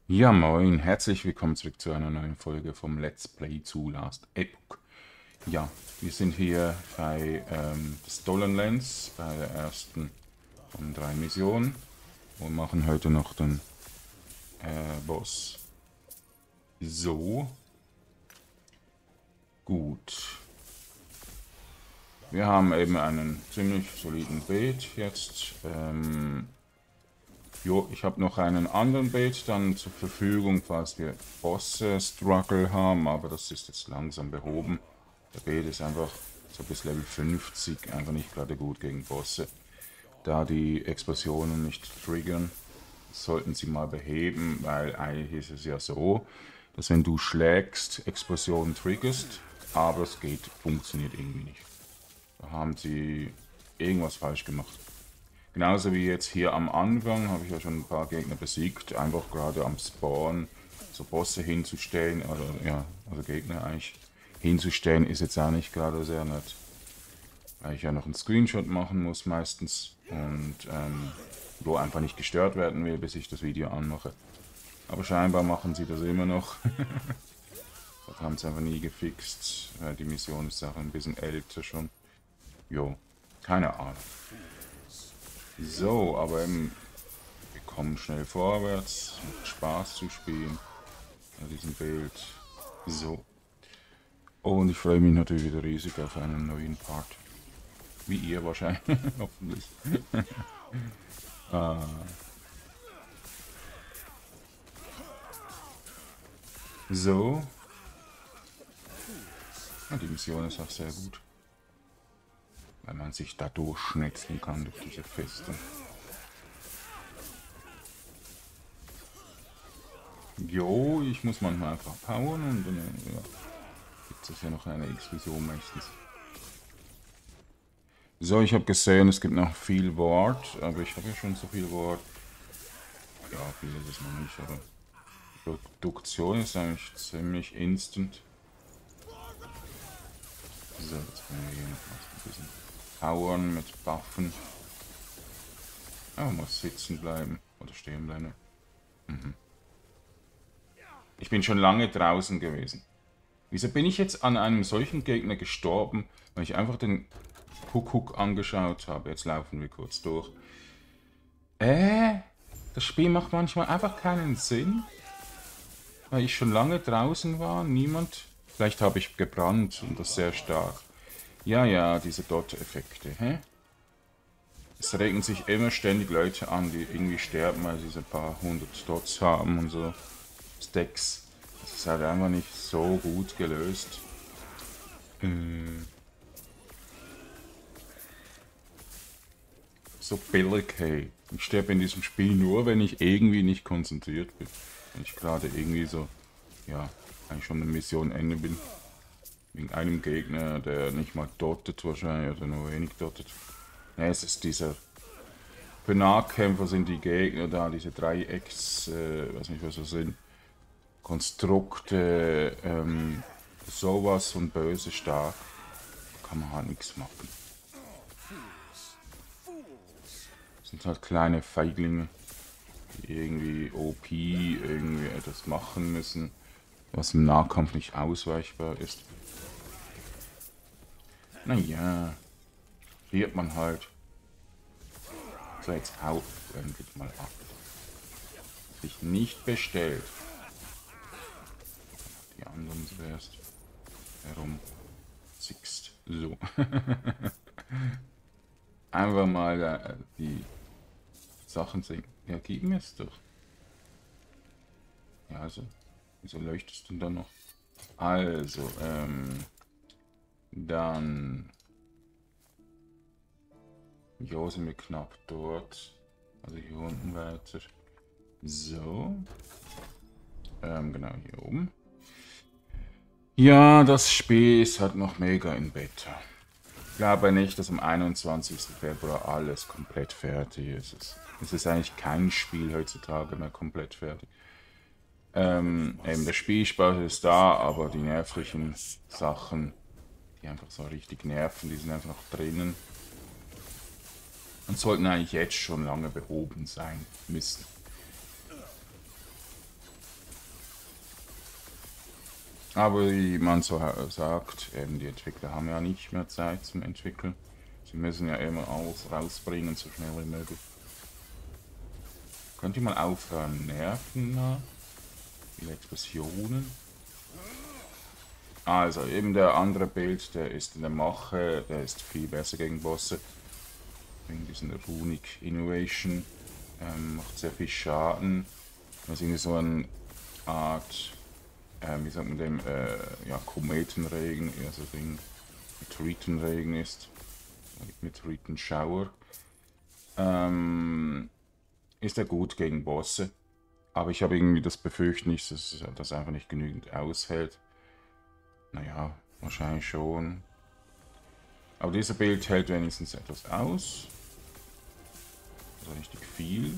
Ja, moin, herzlich willkommen zurück zu einer neuen Folge vom Let's Play zu Last Epoch. Ja, wir sind hier bei Stolen Lands, bei der ersten von 3 Missionen und machen heute noch den Boss. So, gut. Wir haben eben einen ziemlich soliden Bild jetzt. Jo, ich habe noch einen anderen Bild dann zur Verfügung, falls wir Boss-Struggle haben, aber das ist jetzt langsam behoben. Der Bild ist einfach so bis Level 50 einfach nicht gerade gut gegen Bosse. Da die Explosionen nicht triggern, sollten sie mal beheben, weil eigentlich ist es ja so, dass wenn du schlägst, Explosionen triggerst, aber es funktioniert irgendwie nicht. Da haben sie irgendwas falsch gemacht. Genauso wie jetzt hier am Anfang habe ich ja schon ein paar Gegner besiegt, einfach gerade am Spawn so Bosse hinzustellen, oder ja, also Gegner eigentlich hinzustellen, ist jetzt auch nicht gerade sehr nett. Weil ich ja noch einen Screenshot machen muss meistens und wo einfach nicht gestört werden will, bis ich das Video anmache. Aber scheinbar machen sie das immer noch. Das haben sie einfach nie gefixt. Die Mission ist auch ein bisschen älter schon. Jo, keine Ahnung. So, aber wir kommen schnell vorwärts. Macht Spaß zu spielen. Bei diesem Bild. So. Und ich freue mich natürlich wieder riesig auf einen neuen Part. Wie ihr wahrscheinlich. Hoffentlich. So. Ja, die Mission ist auch sehr gut. Weil man sich da durchschnetzeln kann durch diese Festung. Jo, ich muss manchmal einfach powern und dann ja, gibt es ja noch eine Explosion meistens. So, ich habe gesehen, es gibt noch viel Wort, aber ich habe ja schon so viel Wort. Ja, viel ist es noch nicht, aber die Produktion ist eigentlich ziemlich instant. So, jetzt können wir hier noch ein bisschen powern mit Buffen. Aber muss sitzen bleiben oder stehen bleiben. Ich bin schon lange draußen gewesen. Wieso bin ich jetzt an einem solchen Gegner gestorben, weil ich einfach den Kuckuck angeschaut habe? Jetzt laufen wir kurz durch. Das Spiel macht manchmal einfach keinen Sinn, weil ich schon lange draußen war, niemand. Vielleicht habe ich gebrannt und das sehr stark. Ja, ja, diese Dot-Effekte, hä? Es regen sich immer ständig Leute an, die irgendwie sterben, weil sie so ein paar hundert Dots haben und so. Stacks. Das ist halt einfach nicht so gut gelöst. So billig, hey. Ich sterbe in diesem Spiel nur, wenn ich irgendwie nicht konzentriert bin. Wenn ich gerade irgendwie so, ja, eigentlich schon eine Mission Ende bin. Wegen einem Gegner, der nicht mal dottet wahrscheinlich, oder nur wenig dottet. Ja, es ist dieser... Für Nahkämpfer sind die Gegner da, diese Dreiecks, weiß nicht was das sind, Konstrukte, sowas von böse stark. Da kann man halt nichts machen. Das sind halt kleine Feiglinge, die irgendwie OP irgendwie etwas machen müssen, was im Nahkampf nicht ausweichbar ist. Naja, friert man halt. So, jetzt hau endlich mal ab. Sich nicht bestellt. Die anderen zuerst herumzickst. So. Einfach mal die Sachen sehen. Ja, gib mir es doch. Ja, also, wieso leuchtest du dann noch? Also, dann... Jo, sind wir knapp dort. Also hier unten weiter. So. Genau, hier oben. Ja, das Spiel ist halt noch mega in Beta. Ich glaube nicht, dass am 21. Februar alles komplett fertig ist. Es ist eigentlich kein Spiel heutzutage mehr komplett fertig. Eben der Spielspaß ist da, aber die nervlichen Sachen, die einfach so richtig nerven, die sind einfach noch drinnen. Und sollten eigentlich jetzt schon lange behoben sein müssen. Aber wie man so sagt, eben die Entwickler haben ja nicht mehr Zeit zum Entwickeln. Sie müssen ja immer alles rausbringen, so schnell wie möglich. Könnt ihr mal aufhören, nerven? Na? Viele Explosionen. Also eben der andere Bild, der ist in der Mache, der ist viel besser gegen Bosse. Wegen diesen Runic Innovation. Macht sehr viel Schaden. Das ist irgendwie so eine Art, wie sagt man dem, ja, Kometenregen, also Ding, Meteoritenregen ist. Meteoritenschauer. Ist er gut gegen Bosse. Aber ich habe irgendwie das Befürchten nicht, dass das einfach nicht genügend aushält. Naja, wahrscheinlich schon. Aber dieser Bild hält wenigstens etwas aus. Also richtig viel.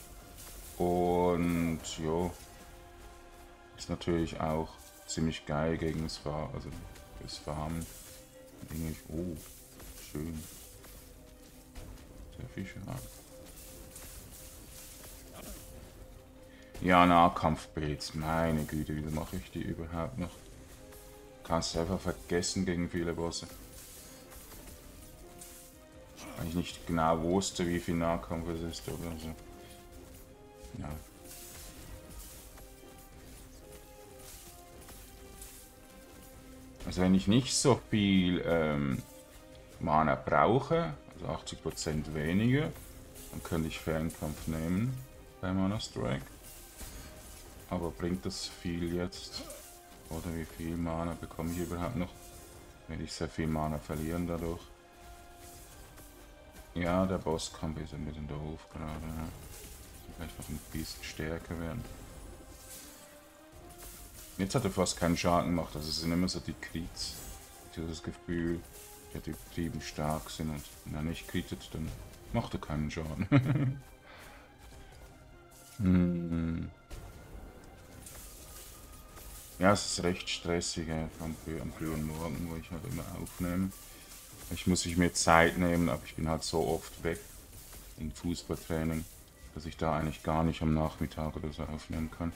Und ja, ist natürlich auch ziemlich geil gegen das Farmen. Oh, schön. Sehr viel Schaden. Ja, Nahkampfbild. Meine Güte, wie mache ich die überhaupt noch? Kannst du einfach vergessen gegen viele Bosse. Weil ich nicht genau wusste, wie viel Nahkampf es ist oder so. Ja. Also wenn ich nicht so viel Mana brauche, also 80% weniger, dann könnte ich Fernkampf nehmen bei Mana Strike. Aber bringt das viel jetzt? Oder wie viel Mana bekomme ich überhaupt noch? Werde ich sehr viel Mana verlieren dadurch. Ja, der Bosskampf ist ein bisschen doof gerade. Ja. Vielleicht noch ein bisschen stärker werden. Jetzt hat er fast keinen Schaden gemacht, also es sind immer so die Crits. Ich habe das Gefühl, die übertrieben stark sind und wenn er nicht kritet, dann macht er keinen Schaden. Ja, es ist recht stressig, am frühen Morgen, wo ich halt immer aufnehme. Ich muss mir Zeit nehmen, aber ich bin halt so oft weg in Fußballtraining, dass ich da eigentlich gar nicht am Nachmittag oder so aufnehmen kann.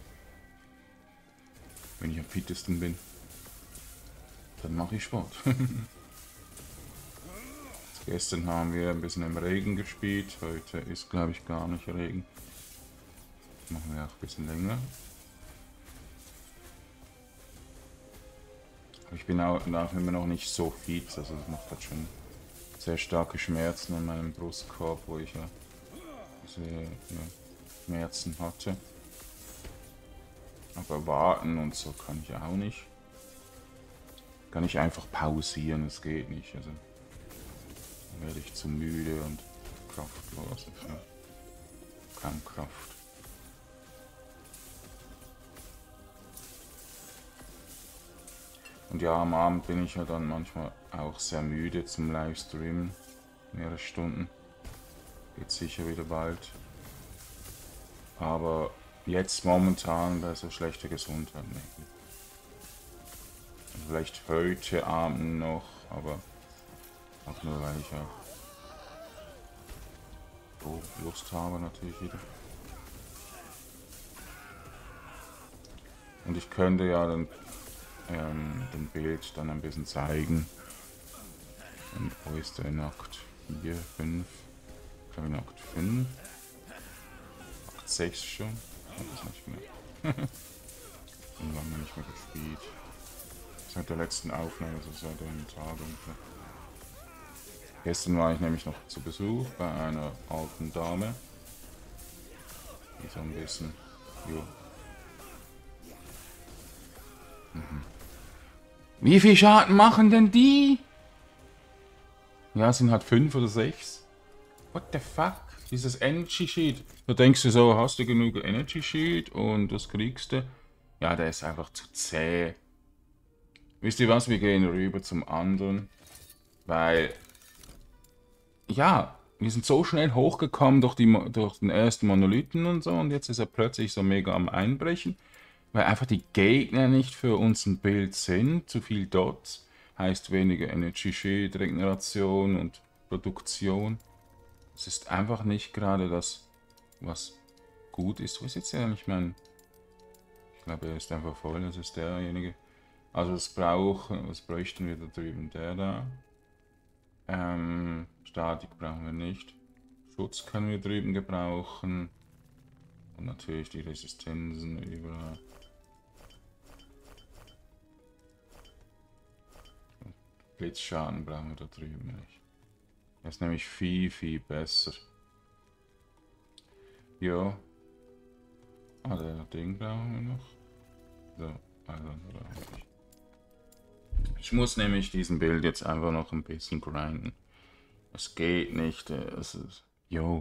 Wenn ich am fittesten bin, dann mache ich Sport. Gestern haben wir ein bisschen im Regen gespielt, heute ist glaube ich gar nicht Regen. Das machen wir auch ein bisschen länger. Aber ich bin auch immer noch nicht so fit, also das macht halt schon sehr starke Schmerzen an meinem Brustkorb, wo ich ja diese Schmerzen hatte. Aber warten und so kann ich auch nicht. Kann ich einfach pausieren, es geht nicht. Also dann werde ich zu müde und kraftlos. Ja. Kaum Kraft. Und ja, am Abend bin ich ja dann manchmal auch sehr müde zum Livestreamen. Mehrere Stunden. Geht sicher wieder bald. Aber jetzt momentan bei so schlechter Gesundheit nicht. Vielleicht heute Abend noch, aber auch nur weil ich auch so Lust habe natürlich wieder. Und ich könnte ja dann den Bild dann ein bisschen zeigen. Und wo ist der in Akt 4, 5? Ich glaube in Akt 5. Akt 6 schon. Ich habe das nicht mehr. Und lange nicht mehr gespielt. Seit der letzten Aufnahme, also seit einem Tag ungefähr. Gestern war ich nämlich noch zu Besuch bei einer alten Dame. Die so ein bisschen. Jo. Wie viel Schaden machen denn die? Ja, sind halt 5 oder 6. What the fuck? Dieses Energy Sheet. Da denkst du so, hast du genug Energy Sheet und das kriegst du. Ja, der ist einfach zu zäh. Wisst ihr was? Wir gehen rüber zum anderen. Weil, ja, wir sind so schnell hochgekommen durch den ersten Monolithen und so. Und jetzt ist er plötzlich so mega am Einbrechen. Weil einfach die Gegner nicht für uns ein Bild sind. Zu viel Dots heißt weniger Energy Sheet, Regeneration und Produktion. Es ist einfach nicht gerade das, was gut ist. Wo ist jetzt eigentlich mein... Ich glaube, er ist einfach voll. Das ist derjenige. Also was bräuchten wir da drüben? Der da. Statik brauchen wir nicht. Schutz können wir drüben gebrauchen. Und natürlich die Resistenzen überall. Blitzschaden brauchen wir da drüben nicht. Das ist nämlich viel, viel besser. Ja. Ah, der Ding brauchen wir noch. So, also brauche ich. Ich muss nämlich diesen Bild jetzt einfach noch ein bisschen grinden. Es geht nicht. Es ist. Jo.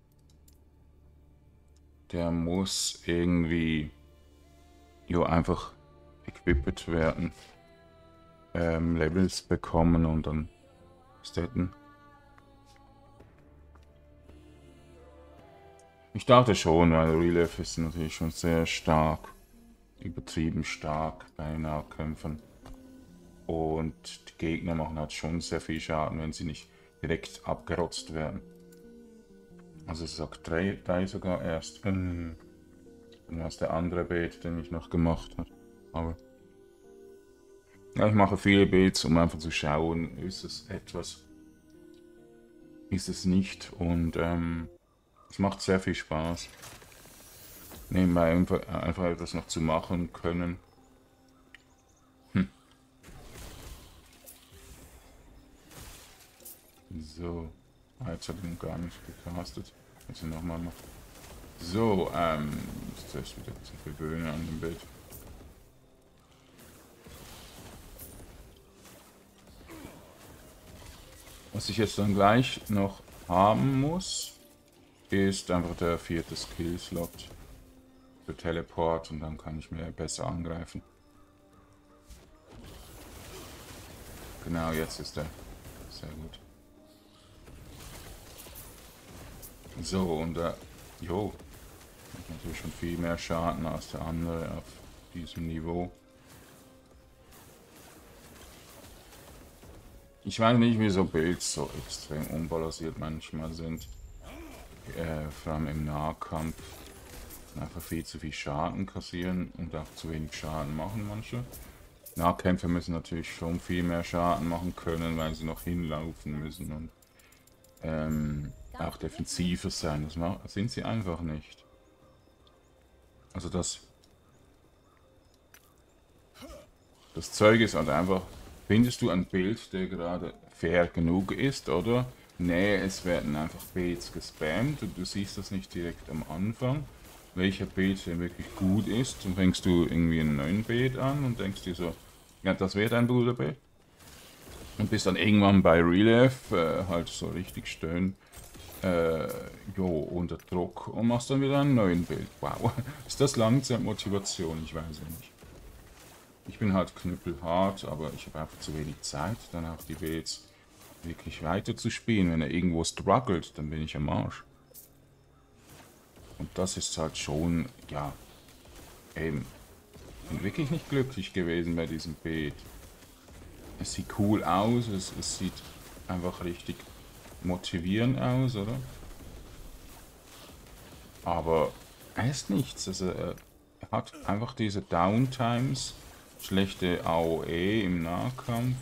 Der muss irgendwie. Jo, einfach equipped werden. Levels bekommen und dann staten. Ich dachte schon, weil Relief ist natürlich schon sehr stark. Übertrieben stark bei Nahkämpfern. Und die Gegner machen halt schon sehr viel Schaden, wenn sie nicht direkt abgerotzt werden. Also es sagt 3 sogar erst. Und was der andere Beet, den ich noch gemacht habe. Aber ja, ich mache viele Beets, um einfach zu schauen, ist es etwas, ist es nicht. Und es macht sehr viel Spaß. Nebenbei einfach etwas noch zu machen können. So. Jetzt hat ihn gar nicht gecastet. Jetzt nochmal machen. So, zuerst wieder zu gewöhnen an dem Bild. Was ich jetzt dann gleich noch haben muss, ist einfach der 4. Skill-Slot für Teleport und dann kann ich mir besser angreifen. Genau, jetzt ist der. Sehr gut. So, und jo, hat natürlich schon viel mehr Schaden als der andere auf diesem Niveau. Ich weiß nicht, wieso Builds so extrem unbalanciert manchmal sind. Vor allem im Nahkampf. Einfach viel zu viel Schaden kassieren und auch zu wenig Schaden machen manche. Nahkämpfer müssen natürlich schon viel mehr Schaden machen können, weil sie noch hinlaufen müssen und auch defensiver sein. Das sind sie einfach nicht. Also das Zeug ist halt einfach, findest du ein Bild, der gerade fair genug ist, oder? Nee, es werden einfach Beets gespammt und du siehst das nicht direkt am Anfang, welcher Beet denn wirklich gut ist. Dann fängst du irgendwie einen neuen Beet an und denkst dir so, ja, das wäre dein Bruderbeet. Und bist dann irgendwann bei Relief, halt so richtig stön, unter Druck und machst dann wieder einen neuen Bild. Wow, ist das Langzeitmotivation? Ich weiß ja nicht. Ich bin halt knüppelhart, aber ich habe einfach zu wenig Zeit, dann auch die Beets wirklich weiter zu spielen. Wenn er irgendwo struggelt, dann bin ich am Arsch. Und das ist halt schon, ja, eben, bin wirklich nicht glücklich gewesen bei diesem Beet. Es sieht cool aus, es sieht einfach richtig motivierend aus, oder? Aber er ist nichts, also er hat einfach diese Downtimes, schlechte AOE im Nahkampf,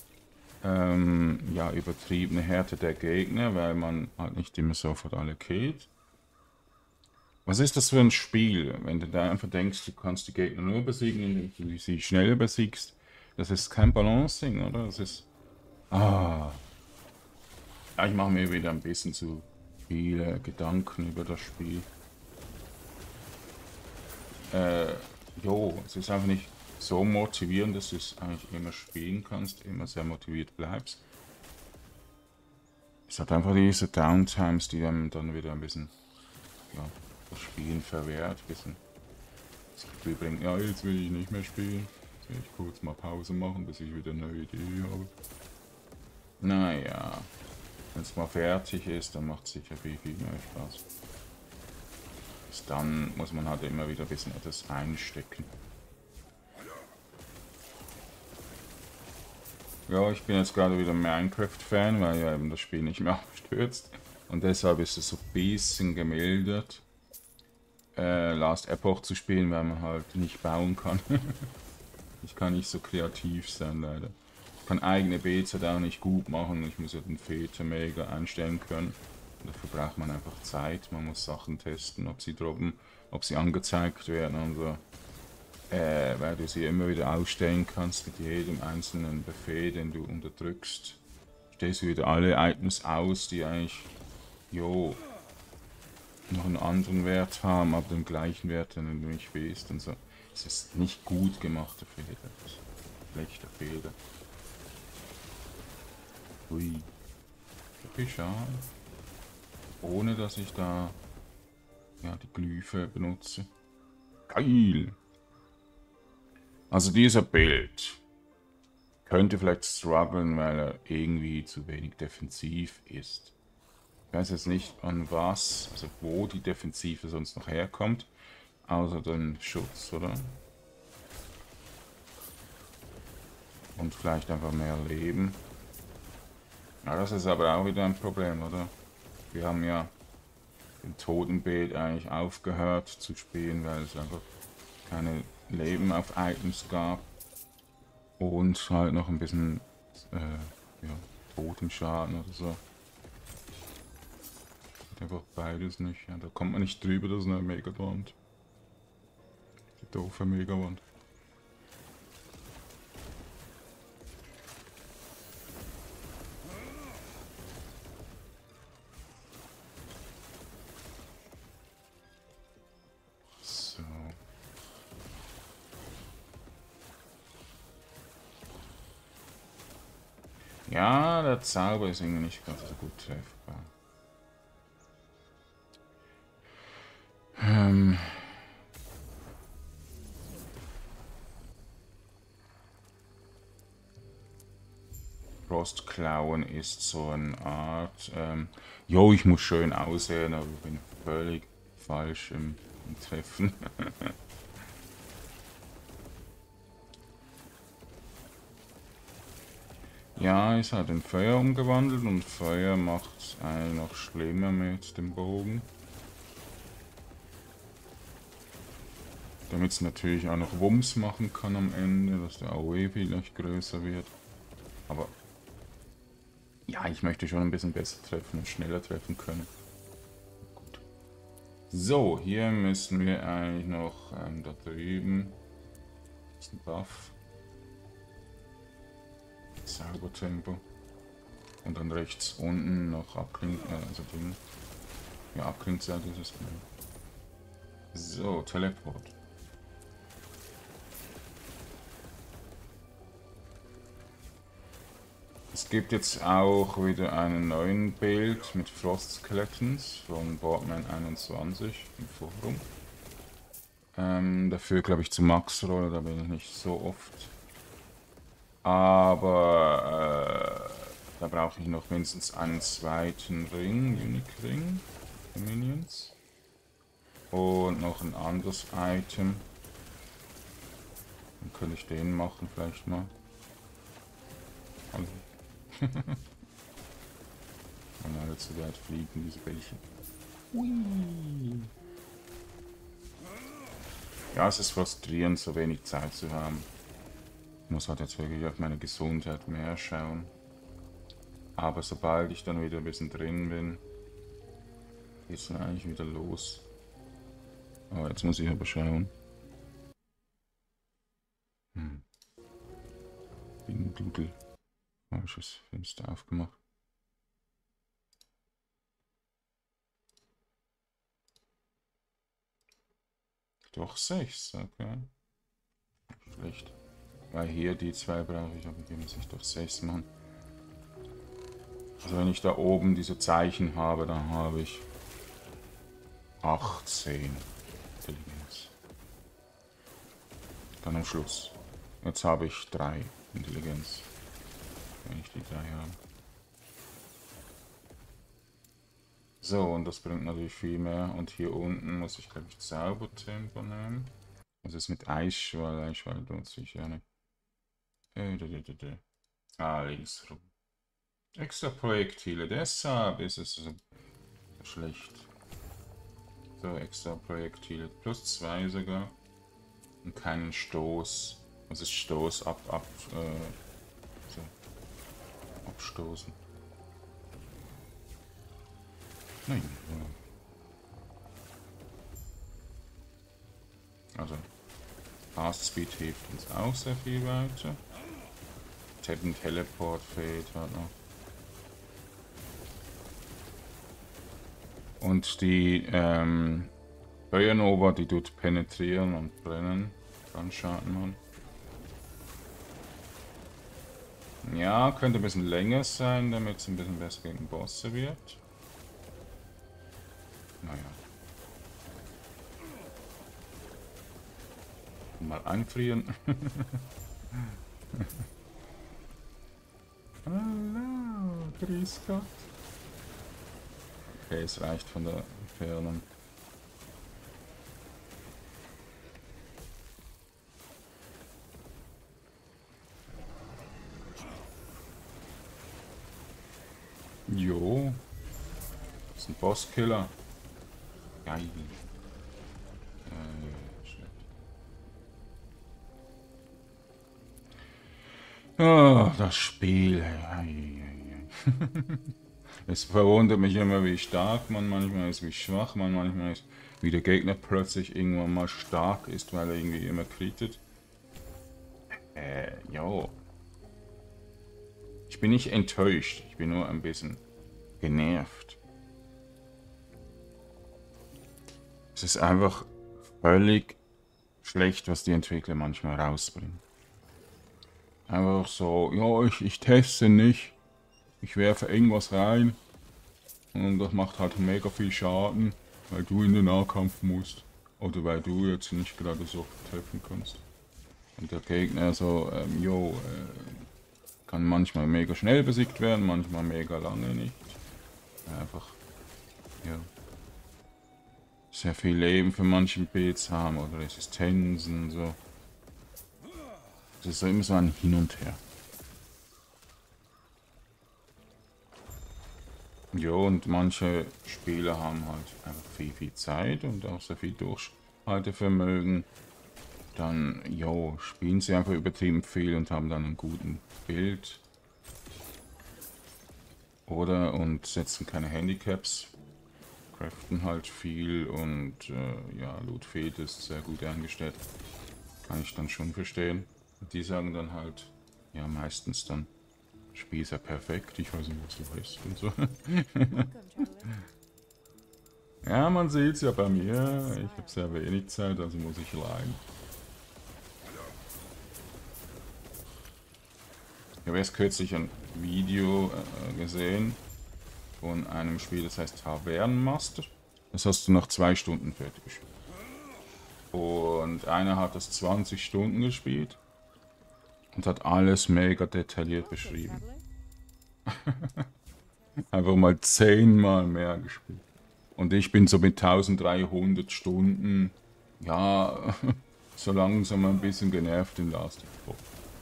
ja, übertriebene Härte der Gegner, weil man halt nicht immer sofort alle killt. Was ist das für ein Spiel, wenn du da einfach denkst, du kannst die Gegner nur besiegen, indem du sie schneller besiegst? Das ist kein Balancing, oder? Das ist... Ah. Ja, ich mache mir wieder ein bisschen zu viele Gedanken über das Spiel. Es ist einfach nicht so motivierend, dass du es eigentlich immer spielen kannst, immer sehr motiviert bleibst. Es hat einfach diese Downtimes, die einem dann wieder ein bisschen, ja, das Spielen verwehrt, ein bisschen das Gefühl bringt, ja, jetzt will ich nicht mehr spielen. Jetzt will ich kurz mal Pause machen, bis ich wieder eine neue Idee habe. Naja, wenn es mal fertig ist, dann macht es sicher viel, viel mehr Spaß. Bis dann muss man halt immer wieder ein bisschen etwas einstecken. Ja, ich bin jetzt gerade wieder Minecraft-Fan, weil ja eben das Spiel nicht mehr abstürzt. Und deshalb ist es so ein bisschen gemildert, Last Epoch zu spielen, weil man halt nicht bauen kann. Ich kann nicht so kreativ sein, leider. Ich kann eigene Beats halt auch nicht gut machen. Ich muss ja den Filter mega einstellen können. Und dafür braucht man einfach Zeit. Man muss Sachen testen, ob sie droppen, ob sie angezeigt werden und so. Weil du sie immer wieder ausstellen kannst mit jedem einzelnen Befehl, den du unterdrückst. Stellst du wieder alle Items aus, die eigentlich, jo, noch einen anderen Wert haben, aber den gleichen Wert, den du nicht willst und so. Es ist nicht gut gemachte Fehler. Das ist ein schlechter Fehler. Ui. Schade. Ohne dass ich da ja, die Glyphe benutze. Geil! Also dieser Bild könnte vielleicht strugglen, weil er irgendwie zu wenig defensiv ist. Ich weiß jetzt nicht an was, also wo die Defensive sonst noch herkommt, außer den Schutz, oder? Und vielleicht einfach mehr Leben. Ja, das ist aber auch wieder ein Problem, oder? Wir haben ja im Totenbeet eigentlich aufgehört zu spielen, weil es einfach keine Leben auf Items gab. Und halt noch ein bisschen ja, Totenschaden oder so. Einfach beides nicht. Ja, da kommt man nicht drüber, das ist eine Megawand. Die doofe Megawand. So. Ja, der Zauber ist irgendwie nicht ganz so gut treffbar. Frostklauen ist so eine Art, jo, ich muss schön aussehen, aber ich bin völlig falsch im Treffen. Ja, ist halt in Feuer umgewandelt und Feuer macht es eigentlich noch schlimmer mit dem Bogen. Damit es natürlich auch noch Wumms machen kann am Ende, dass der AOE vielleicht größer wird. Aber ja, ich möchte schon ein bisschen besser treffen und schneller treffen können. Gut. So, hier müssen wir eigentlich noch da drüben. Das ist ein Buff. Zaubertempo. Und dann rechts unten noch Abklinken, also Ding. Ja, Abklingzeit ist es. So, Teleport. Es gibt jetzt auch wieder einen neuen Bild mit Frost Skeletons von Boardman 21 im Forum. Dafür glaube ich zu Max Roll, da bin ich nicht so oft. Aber da brauche ich noch mindestens einen zweiten Ring, Unique Ring für Minions. Und noch ein anderes Item. Dann könnte ich den machen vielleicht mal. Also. Und alle zu weit fliegen, diese Bällchen. Ui. Ja, es ist frustrierend, so wenig Zeit zu haben. Ich muss halt jetzt wirklich auf meine Gesundheit mehr schauen. Aber sobald ich dann wieder ein bisschen drin bin, geht es dann eigentlich wieder los. Aber jetzt muss ich aber schauen. Dudel. Falsches Fenster aufgemacht. Doch 6, okay. Schlecht. Weil hier die zwei brauche ich, aber die muss ich doch 6 machen. Also wenn ich da oben diese Zeichen habe, dann habe ich 18 Intelligenz. Dann am Schluss. Jetzt habe ich 3 Intelligenz. Wenn ich die 3 habe. So, und das bringt natürlich viel mehr. Und hier unten muss ich, glaube ich, Zaubertempo nehmen. Was ist mit Eisschwall? Eisschwall lohnt sich ja nicht. Ah, links rum. Extra Projektile, deshalb ist es so schlecht. So, extra Projektile. +2 sogar. Und keinen Stoß. Das ist Stoß, so, abstoßen. Nein. Also, Fast Speed hilft uns auch sehr viel weiter. Tappen Teleport fehlt halt noch. Und die Feuernova, die tut penetrieren und brennen. Dann Schaden machen. Ja, könnte ein bisschen länger sein, damit es ein bisschen besser gegen Bosse wird. Naja. Mal einfrieren. Hallo, grüß Gott. Okay, es reicht von der Entfernung. Jo. Das ist ein Bosskiller. Geil. Oh, das Spiel. Es verwundert mich immer, wie stark man manchmal ist, wie schwach man manchmal ist, wie der Gegner plötzlich irgendwann mal stark ist, weil er irgendwie immer kritet. Jo. Ich bin nicht enttäuscht, ich bin nur ein bisschen genervt. Es ist einfach völlig schlecht, was die Entwickler manchmal rausbringen. Einfach so, ja, ich teste nicht. Ich werfe irgendwas rein. Und das macht halt mega viel Schaden, weil du in den Nahkampf musst. Oder weil du jetzt nicht gerade so treffen kannst. Und der Gegner so, kann manchmal mega schnell besiegt werden, manchmal mega lange nicht. Einfach, ja. Sehr viel Leben für manchen Beats haben oder Resistenzen, so. Das ist so immer so ein Hin und Her. Jo, und manche Spieler haben halt einfach viel Zeit und auch sehr viel Durchhaltevermögen. Dann, jo, spielen sie einfach übertrieben viel und haben dann einen guten Bild. Oder und setzen keine Handicaps. Craften halt viel und ja, Loot Fade ist sehr gut eingestellt. Kann ich dann schon verstehen. Die sagen dann halt, ja, meistens dann, Spiel ist ja perfekt, ich weiß nicht, was du weißt und so. Ja, man sieht es ja bei mir. Ich habe sehr wenig Zeit, also muss ich leiden. Ich habe erst kürzlich ein Video gesehen von einem Spiel, das heißt Tavernenmaster. Das hast du nach 2 Stunden fertig gespielt. Und einer hat das 20 Stunden gespielt und hat alles mega detailliert beschrieben. Einfach mal 10-mal mehr gespielt. Und ich bin so mit 1300 Stunden, ja, so langsam ein bisschen genervt in Last of Us.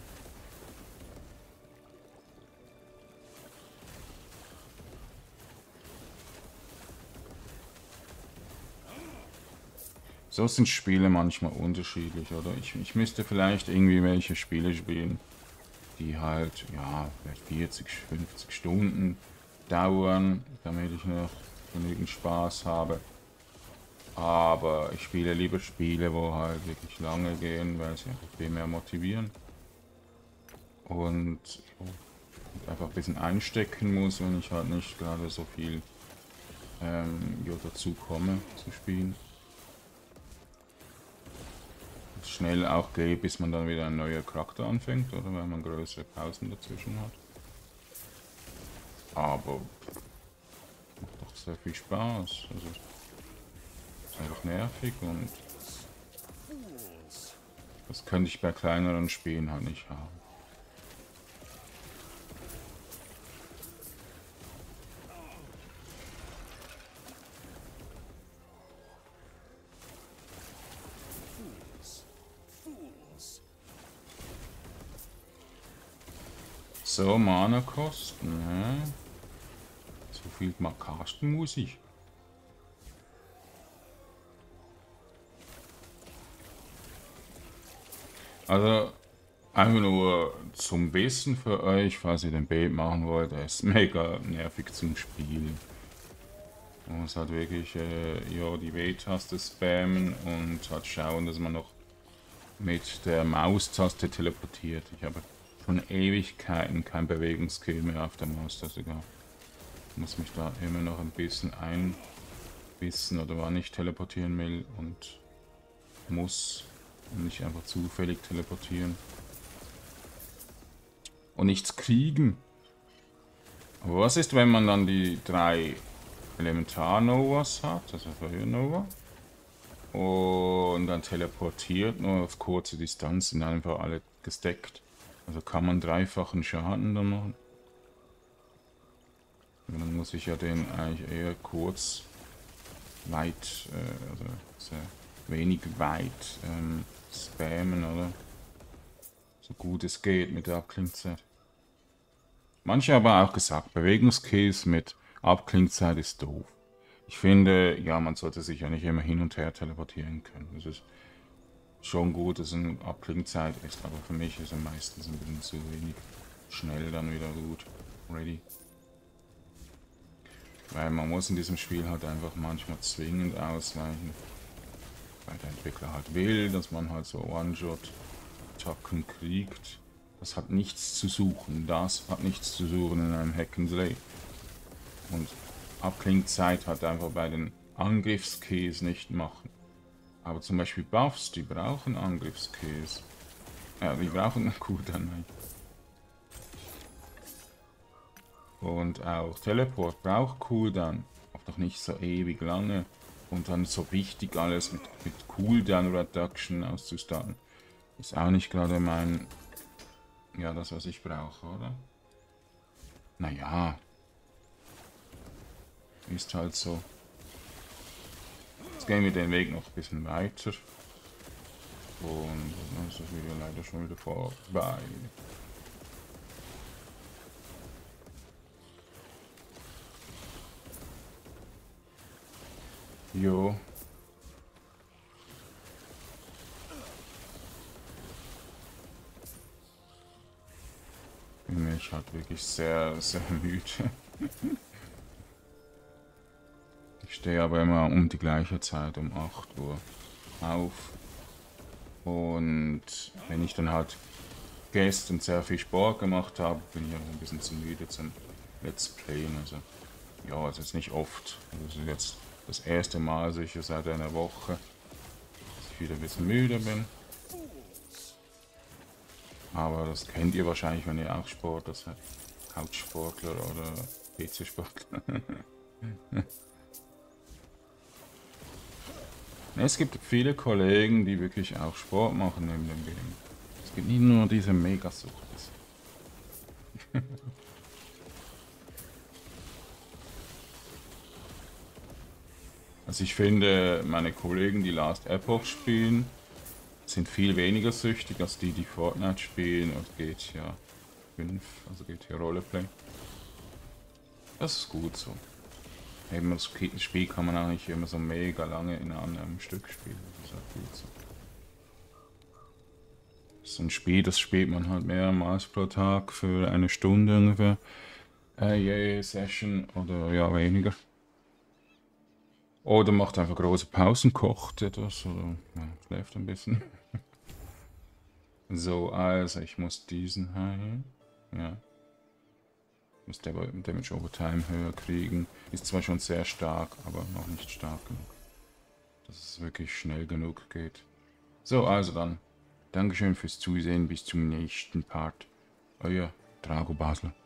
So sind Spiele manchmal unterschiedlich, oder? Ich müsste vielleicht irgendwie welche Spiele spielen, die halt, ja, vielleicht 40, 50 Stunden dauern, damit ich noch genügend Spaß habe. Aber ich spiele lieber Spiele, wo halt wirklich lange gehen, weil sie einfach viel mehr motivieren. Und einfach ein bisschen einstecken muss, wenn ich halt nicht gerade so viel dazu komme zu spielen. Schnell auch geht, bis man dann wieder ein neuer Charakter anfängt, oder wenn man größere Pausen dazwischen hat. Aber macht doch sehr viel Spaß. Also ist einfach nervig und das könnte ich bei kleineren Spielen halt nicht haben. So, Mana-Kosten, hä? So viel mal casten muss ich. Also, Einfach nur zum Wissen für euch, falls ihr den Bait machen wollt. Er ist mega nervig zum Spielen. Man muss halt wirklich ja, die W-Taste spammen und halt schauen, dass man noch mit der Maustaste teleportiert. Ich habe schon Ewigkeiten kein Bewegungsskill mehr auf der Maustaste gehabt. Ich muss mich da immer noch ein bisschen einbissen oder wann ich teleportieren will und muss und nicht einfach zufällig teleportieren. Und nichts kriegen. Aber was ist, wenn man dann die 3 Elementar-Novas hat, also Feuer-Nova, und dann teleportiert, nur auf kurze Distanz, sind einfach alle gesteckt. Also kann man dreifachen Schaden dann machen. Und dann muss ich ja den eigentlich eher kurz, weit, also sehr wenig weit spammen, oder? So gut es geht mit der Abklingzeit. Manche haben auch gesagt, Bewegungskills mit Abklingzeit ist doof. Ich finde, ja, man sollte sich ja nicht immer hin und her teleportieren können. Es ist schon gut, dass eine Abklingzeit ist, aber für mich ist er meistens ein bisschen zu wenig schnell dann wieder gut ready. Weil man muss in diesem Spiel halt einfach manchmal zwingend ausweichen. Weil der Entwickler halt will, dass man halt so One-Shot-Attacken kriegt. Das hat nichts zu suchen. Das hat nichts zu suchen in einem Hack and Slay. Und Abklingzeit hat einfach bei den Angriffskeys nicht machen. Aber zum Beispiel Buffs, die brauchen Angriffskeys. Ja, die brauchen einen Cooldown. Und auch Teleport braucht Cooldown. Auch noch nicht so ewig lange. Und dann so wichtig alles mit Cooldown Reduction auszustatten. Ist auch nicht gerade mein... Ja, das, was ich brauche, oder? Naja. Ist halt so. Jetzt gehen wir den Weg noch ein bisschen weiter. Und dann ist das Video leider schon wieder vorbei. Jo. Bin ich halt wirklich sehr, sehr müde. Ich stehe aber immer um die gleiche Zeit, um 8 Uhr auf. Und wenn ich dann halt gestern sehr viel Sport gemacht habe, bin ich auch ein bisschen zu müde zum Let's Playen. Also ja, es ist nicht oft. Das ist jetzt das erste Mal sicher seit einer Woche, dass ich wieder ein bisschen müde bin. Aber das kennt ihr wahrscheinlich, wenn ihr auch Sportler seid. Couchsportler oder PC-Sportler. Es gibt viele Kollegen, die wirklich auch Sport machen neben dem Game. Es gibt nicht nur diese Megasucht. Also ich finde, meine Kollegen, die Last Epoch spielen, sind viel weniger süchtig als die, die Fortnite spielen und GTA 5, also GTA Roleplay. Das ist gut so. Eben das Spiel kann man auch nicht immer so mega lange in einem Stück spielen. Das ist auch gut so. So ein Spiel, das spielt man halt mehrmals pro Tag für eine Stunde ungefähr. Je Session oder ja weniger. Oder macht einfach große Pausen, kocht etwas oder ja, schläft ein bisschen. So, also ich muss diesen heilen. Ja. Muss der Damage over Time höher kriegen. Ist zwar schon sehr stark, aber noch nicht stark genug. Dass es wirklich schnell genug geht. So, also dann. Dankeschön fürs Zusehen. Bis zum nächsten Part. Euer Drago Basler.